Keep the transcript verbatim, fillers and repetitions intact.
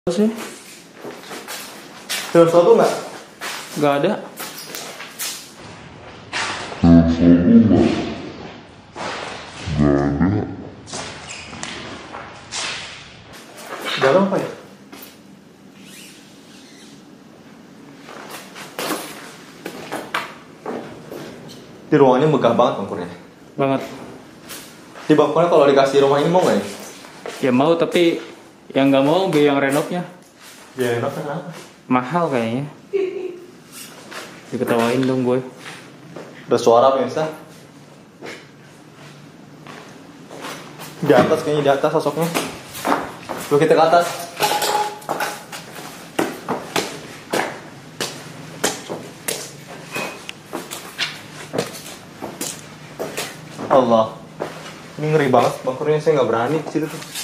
sih? Ada sesuatu nggak? Nggak ada. Dalam apa ya? Di ruangannya megah banget bangkurnya. Banget. Di bangkurnya kalau dikasih rumah ini mau nggak ya? Ya mau, tapi yang nggak mau biaya yang renovnya Ya enak kan? mahal kayaknya. Diketawain dong gue. Ada suara pemirsa. Di atas kayaknya, di atas sosoknya. Coba kita ke atas. Allah, ini ngeri banget bangkurnya, saya nggak berani ke situ tuh.